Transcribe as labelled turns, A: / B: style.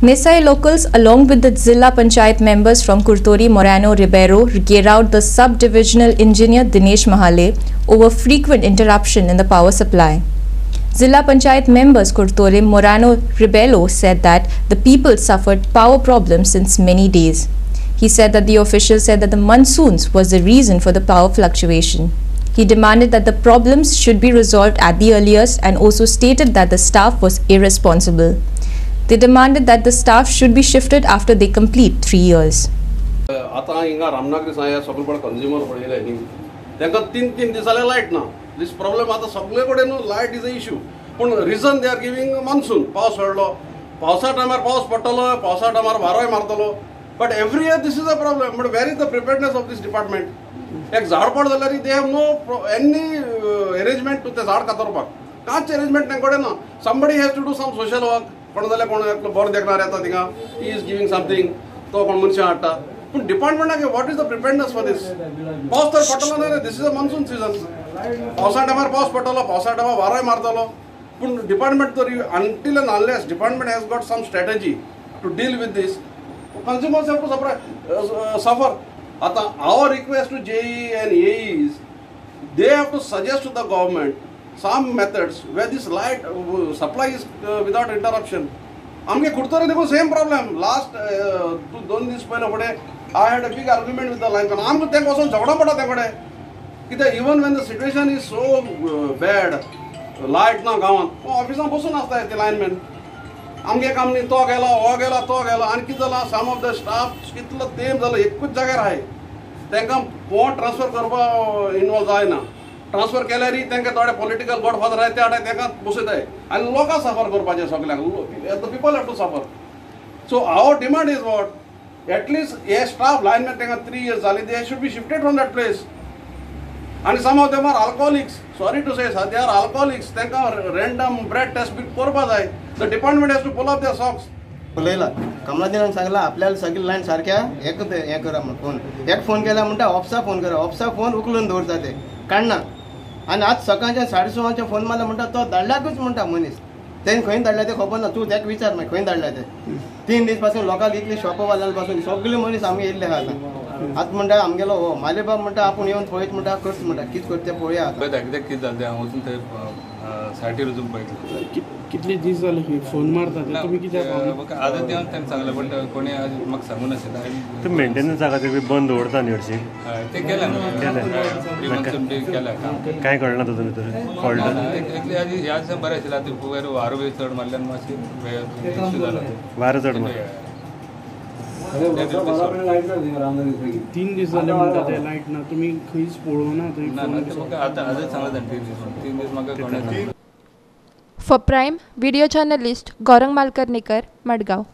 A: Nisai locals along with the Zilla Panchayat members from Kurtori Morano Ribeiro gear out the sub-divisional engineer Dinesh Mahale over frequent interruption in the power supply. Zilla Panchayat members Kurtori Morano Ribeiro said that the people suffered power problems since many days. He said that the officials said that the monsoons was the reason for the power fluctuation. He demanded that the problems should be resolved at the earliest and also stated that the staff was irresponsible. They demanded that the staff should be shifted after they complete 3 years.
B: आता हिंगा रामनगरी सांगा सगळीकडे consumer पडलेले आहे त्यांना तीन दिसाले light ना दिस प्रॉब्लेम आता सगळीकडे no light is a issue पण reason they are giving monsoon पावस पडलो पावसा टायमार पावस पडटलो पावसा टायमार वारोय मारतलो but every year this is a problem but where is the preparedness of this department एक झाड पड जाल्यार they have no any arrangement to ते झाड कातरपाक कांच अरेंजमेंट तेंकडे ना somebody has to do some social work कोण जाल्यार कोण एकलो बरो देखणार येता थिंगा ही इज गिविंग समथिंग तो कोण मनशां हाडटा पण डिपार्टमेंटाक what is the preparedness for this पावस तर पडटलो ना this is a monsoon season पावसा टायमार पावस पडटलो पावसा टायमार वारोय मारतलो पण डिपार्टमेंट तर until end unless department has got some strategy to deal with this consumers have to suffer. Our request to JE and AE is they have to suggest to the government some methods where this light supply is without interruption. आमगे कुर्तोरे देखो same problem. Last 2 days पहले I had a big argument with the line. आमको ते कोसोन झगड़ा पड़ा तेकडे किते even when the situation is so bad light ना गावात ऑफिसां बसून असता ते लाईनमॅन आमगे काम नाही तो गेला हो गेला तो गेला आणि किती झाला सम ऑफ द स्टाफ कितलं तेम झालं एकूच जाग्यार आहे तांकां कोण ट्रान्सफर करपा इनवॉल्व जायना ट्रान्सफर केल्यार तांकां थोडे पॉलिटिकल गॉडफादर आहाय ते हाडटाय तांकां बसयताय आनी लोकां सफर करपाचें सगळ्यांक the people have to suffer so our demand is what at least हे स्टाफ लायनमॅन तांकां 3 years जाली they should be shifted from that place and some of them are alcoholics. Sorry to say, sir, they are alcoholics. त्यांका random bread test bit करपा जाय. The department has to pull up their socks.
C: बोलयला कमलादिनान सांगला आपल्याला सगळी line सारख्या एक हे करा म्हणून एक फोन केला म्हणटा ऑफिसा फोन करा ऑफिसा फोन उखलून दवरता ते काडना आणि आज सकाळच्या 6:30 फोन मारला म्हणटा तो धाडल्याकूच म्हणटा मनीस तेणी खंय धाडला ते खबर ना तू त्याक विचार मागीर खंय धाडला ते 3 दीस पासून लोकांक इतली शॉपवाल्यां पासून सगळे मनीस आमी येयल्ले आहा आतां म्हणटा आमगेलो हो मालेबाब म्हणटा आपूण येवन पळयत म्हणटा करता म्हणटा कितें करता पळया
D: कितें जालें हांव वचून थंय सायटीर वचून पळयतलो
E: कितले दीस जाले फोन मारता तुमी कित्याक
D: आतां देवन तांकां सांगलें बट कोणी आज म्हाका सांगूं नाशिल्लें
F: ते मेंटेनन्स जागा ते बंद दवरता न्ही हरशीं
D: ते केल्या
F: कांय कळना तातूंत भितर फॉल्ट
D: एक्चुअली ह्या दिसा बरें आशिल्लें आतां वयर वारो बी चड मारल्यान मातशें इश्यू जाला
F: वारो चड मार
E: 3 दीस जाले म्हणटा ते लायट ना तुमी खंयच पळोवना
D: थंय आतां आजच सांगला 3 दीस म्हाका कोणें
G: For Prime, video journalist Gaurang Malkarnikar, Madgaon.